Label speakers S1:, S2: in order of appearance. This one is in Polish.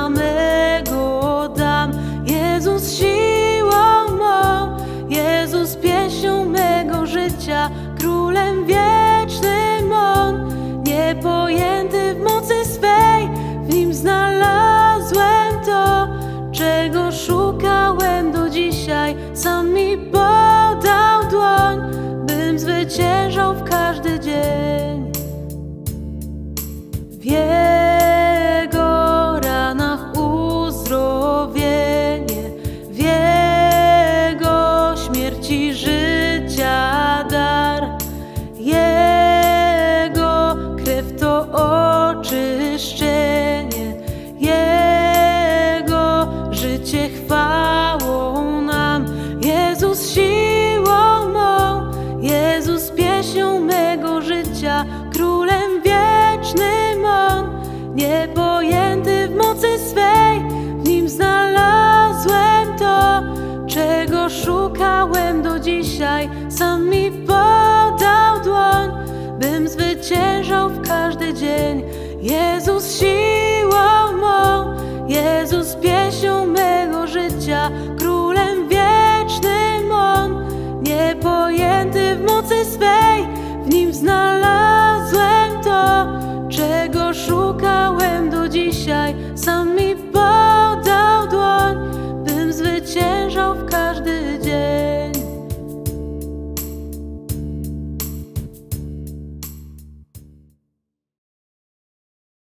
S1: samego dam. Jezus siłą mą, Jezus pieśnią mego życia, królem wiecznym On, niepojęty w mocy swej. W Nim znalazłem to, czego szukałem do dzisiaj. Sam mi podał dłoń, bym zwyciężał w każdy dzień. W Jego ranach uzdrowienie, w Jego śmierci życia dar. Jego krew to oczyszczenie, Jego życie chwałą nam. Jezus siłą mą, Jezus pieśnią mego życia, królem wiecznym On, niepojęty w mocy swej. W Nim znalazłem to, czego szukałem do dzisiaj. Sam mi podał dłoń, bym zwyciężał w każdy dzień. Jezus siłą mą, Jezus pieśnią mego życia, królem wiecznym On, niepojęty w mocy swej. W Nim znalazłem